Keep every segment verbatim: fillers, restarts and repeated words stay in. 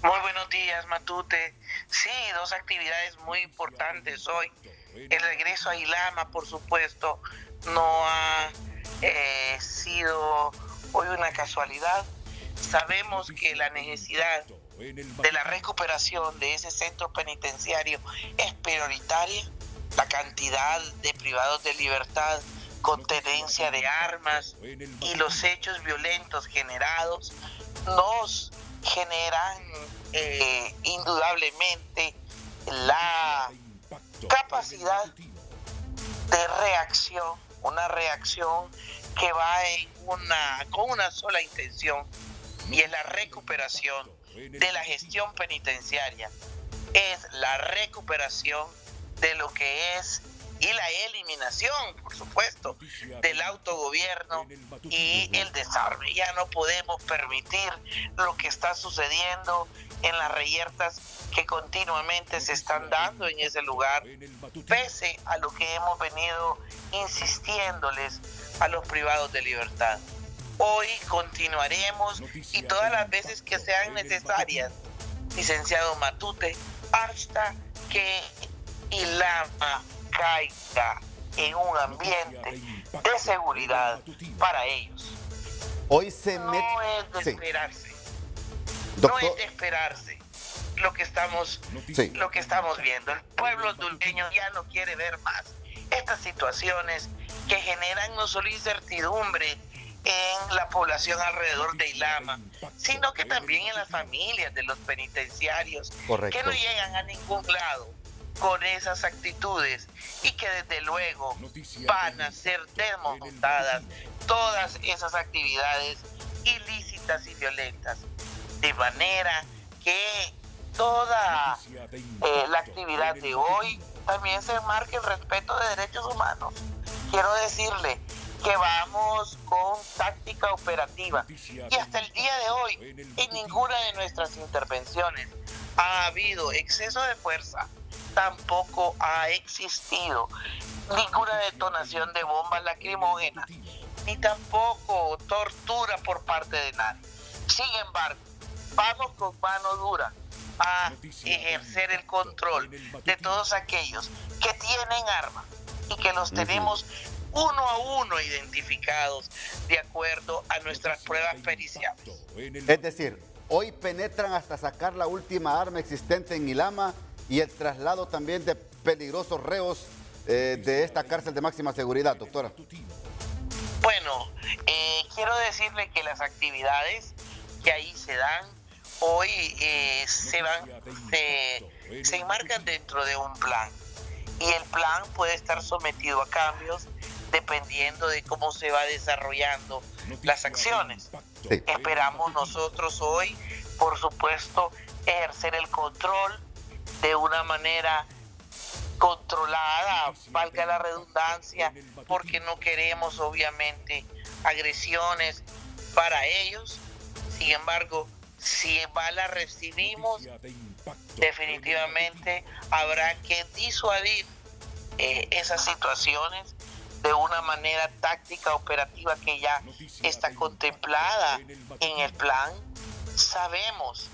Muy buenos días, Matute. Sí, dos actividades muy importantes hoy. El regreso a Ilama, por supuesto, no ha eh, sido hoy una casualidad. Sabemos que la necesidad de la recuperación de ese centro penitenciario es prioritaria. La cantidad de privados de libertad con tenencia de armas y los hechos violentos generados nos generan eh, indudablemente la capacidad de reacción, una reacción que va en una, con una sola intención, y es la recuperación de la gestión penitenciaria, es la recuperación de lo que es y la eliminación, por supuesto, del autogobierno y el desarme. Ya no podemos permitir lo que está sucediendo en las reyertas que continuamente se están dando en ese lugar, pese a lo que hemos venido insistiéndoles a los privados de libertad. Hoy continuaremos y todas las veces que sean necesarias, licenciado Matute, hasta que Ilama caiga en un ambiente de seguridad para ellos. Hoy se No met... es de Sí, esperarse, no doctor. es de esperarse lo que estamos, Sí. lo que estamos viendo. El pueblo hondureño ya no quiere ver más estas situaciones que generan no solo incertidumbre en la población alrededor de Ilama, sino que también en las familias de los penitenciarios, Correcto. que no llegan a ningún lado con esas actitudes y que desde luego van a ser desmontadas todas esas actividades ilícitas y violentas, de manera que toda eh, la actividad de hoy también se enmarque el respeto de derechos humanos. Quiero decirle que vamos con táctica operativa y hasta el día de hoy en ninguna de nuestras intervenciones ha habido exceso de fuerza, tampoco ha existido ninguna detonación de bombas lacrimógenas, ni tampoco tortura por parte de nadie. Sin embargo, vamos con mano dura a ejercer el control de todos aquellos que tienen armas y que los tenemos uno a uno identificados de acuerdo a nuestras pruebas periciales. Es decir, hoy penetran hasta sacar la última arma existente en Ilama y el traslado también de peligrosos reos eh, de esta cárcel de máxima seguridad, doctora. Bueno, eh, quiero decirle que las actividades que ahí se dan hoy eh, se van, se, se enmarcan dentro de un plan, y el plan puede estar sometido a cambios dependiendo de cómo se va desarrollando las acciones. Sí. Esperamos nosotros hoy, por supuesto, ejercer el control de una manera controlada, valga la redundancia, porque no queremos obviamente agresiones para ellos. Sin embargo, si balas recibimos, definitivamente habrá que disuadir eh, esas situaciones de una manera táctica operativa que ya está contemplada en el plan. Sabemos,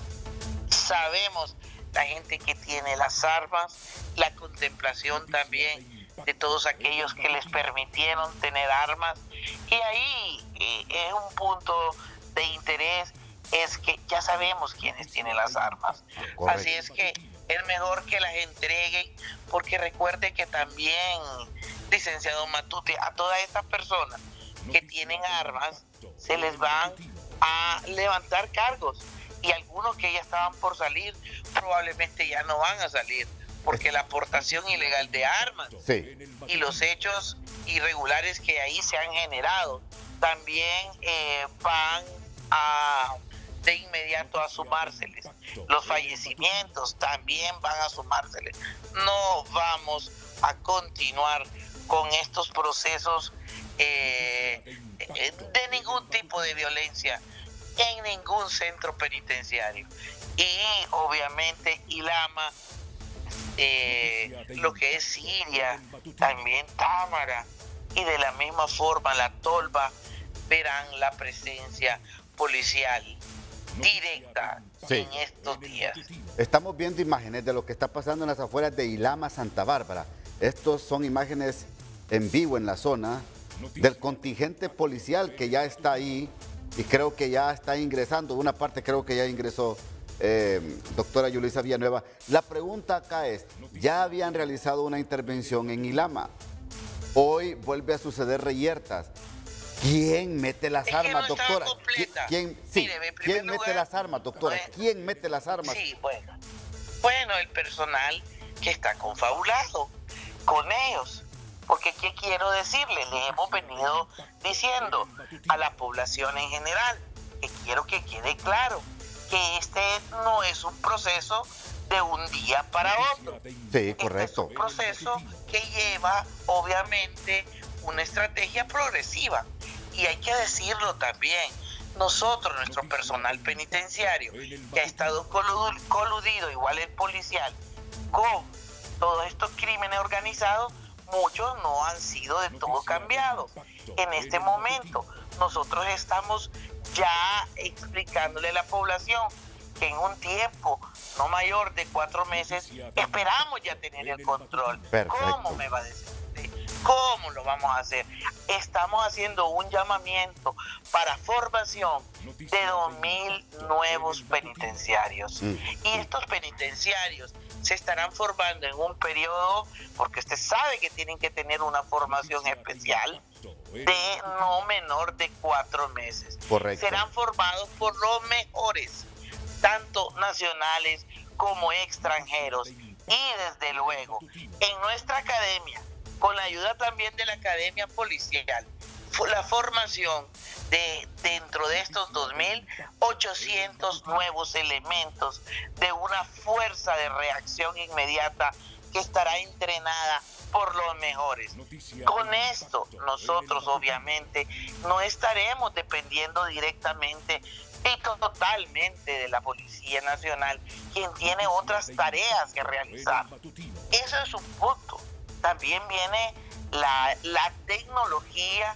sabemos la gente que tiene las armas, la contemplación también de todos aquellos que les permitieron tener armas, y ahí eh, es un punto de interés, es que ya sabemos quiénes tienen las armas. Correcto. Así es que es mejor que las entreguen, porque recuerde que también, licenciado Matute, a todas estas personas que tienen armas se les van a levantar cargos, y algunos que ya estaban por salir probablemente ya no van a salir, porque la aportación ilegal de armas Sí. y los hechos irregulares que ahí se han generado también eh, van a de inmediato a sumárseles. Los fallecimientos también van a sumárseles. No vamos a continuar con estos procesos eh, de ningún tipo de violencia en ningún centro penitenciario. Y obviamente Ilama, eh, lo que es Siria, también Támara, y de la misma forma la Tolva, verán la presencia policial directa Sí. en estos días. Estamos viendo imágenes de lo que está pasando en las afueras de Ilama, Santa Bárbara. Estos son imágenes en vivo en la zona del contingente policial que ya está ahí y creo que ya está ingresando. Una parte creo que ya ingresó, eh, doctora Yulisa Villanueva. La pregunta acá es, ya habían realizado una intervención en Ilama. Hoy vuelve a suceder reyertas. ¿Quién mete las Es que armas, no estaba doctora? completa. ¿Quién, sí, Mire, en primer ¿quién mete lugar, las armas, doctora? no es- ¿Quién mete las armas? Sí, bueno. Bueno, el personal que está confabulado con ellos. Porque, ¿qué quiero decirles? Les hemos venido diciendo a la población en general que quiero que quede claro que este no es un proceso de un día para otro. Sí, correcto. Este es un proceso que lleva, obviamente, una estrategia progresiva. Y hay que decirlo también. Nosotros, nuestro personal penitenciario, que ha estado colu- coludido, igual el policial, con todos estos crímenes organizados, muchos no han sido de todo cambiados. En este momento, nosotros estamos ya explicándole a la población que en un tiempo no mayor de cuatro meses esperamos ya tener el control. Perfecto. ¿Cómo me va a decir usted? ¿Cómo lo vamos a hacer? Estamos haciendo un llamamiento para formación de dos mil nuevos penitenciarios. Mm. Y estos penitenciarios se estarán formando en un periodo, porque usted sabe que tienen que tener una formación especial de no menor de cuatro meses. Correcto. Serán formados por los mejores, tanto nacionales como extranjeros. Y desde luego, en nuestra academia, con la ayuda también de la Academia Policial, fue la formación de dentro de estos dos mil ochocientos nuevos elementos de una fuerza de reacción inmediata que estará entrenada por los mejores. Con esto nosotros obviamente no estaremos dependiendo directamente y totalmente de la Policía Nacional, quien tiene otras tareas que realizar. Eso es un punto. También viene la, la tecnología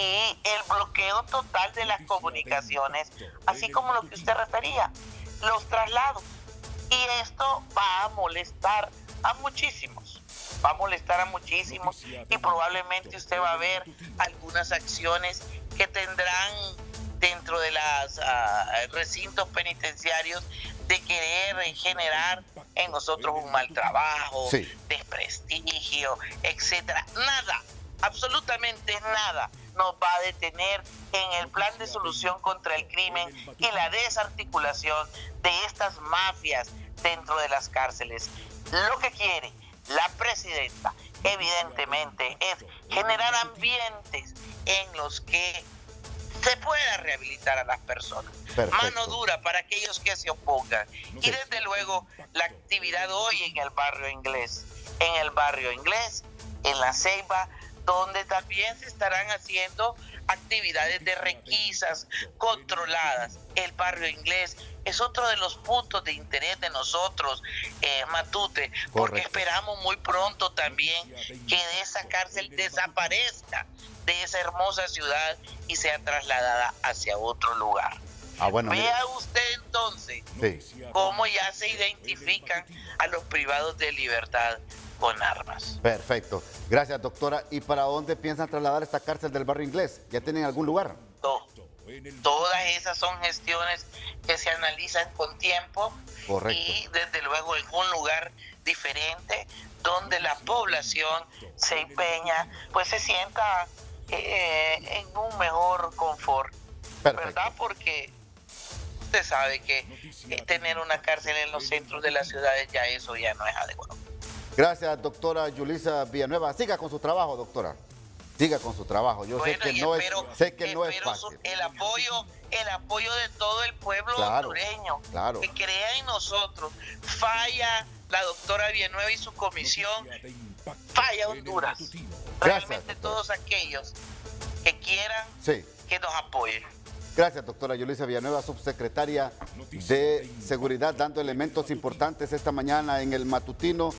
y el bloqueo total de las comunicaciones, así como lo que usted refería, los traslados. Y esto va a molestar a muchísimos, va a molestar a muchísimos y probablemente usted va a ver algunas acciones que tendrán dentro de los uh, recintos penitenciarios de querer generar en nosotros un mal trabajo, Sí. desprestigio, etcétera. Nada, absolutamente nada nos va a detener en el plan de solución contra el crimen y la desarticulación de estas mafias dentro de las cárceles. Lo que quiere la presidenta, evidentemente, es generar ambientes en los que se pueda rehabilitar a las personas. Perfecto. Mano dura para aquellos que se opongan. Y Sí. desde luego la actividad hoy en el barrio inglés, en el barrio inglés, en La Ceiba, donde también se estarán haciendo actividades de requisas controladas. El barrio inglés es otro de los puntos de interés de nosotros, eh, Matute, porque Correcto. esperamos muy pronto también que de esa cárcel desaparezca de esa hermosa ciudad y sea trasladada hacia otro lugar. Ah, bueno, mire. Vea usted entonces Sí. cómo ya se identifican a los privados de libertad con armas. Perfecto. Gracias, doctora. ¿Y para dónde piensan trasladar esta cárcel del barrio inglés? ¿Ya tienen algún lugar? To- Todas esas son gestiones que se analizan con tiempo. Correcto. Y desde luego en un lugar diferente donde la población se empeña, pues se sienta eh, en un mejor confort, Perfecto. ¿verdad? Porque usted sabe que eh, tener una cárcel en los centros de las ciudades, ya eso ya no es adecuado. Gracias, doctora Yulisa Villanueva. Siga con su trabajo, doctora. Siga con su trabajo. Yo Bueno, sé que y no espero- es, sé que no es espero su- fácil. el apoyo, el apoyo de todo el pueblo Claro, hondureño, claro. que crea en nosotros. Falla la doctora Villanueva y su comisión, falla Honduras. Gracias, Realmente doctora. todos aquellos que quieran Sí. que nos apoyen. Gracias, doctora Yulisa Villanueva, subsecretaria de Seguridad, dando elementos importantes esta mañana en el matutino.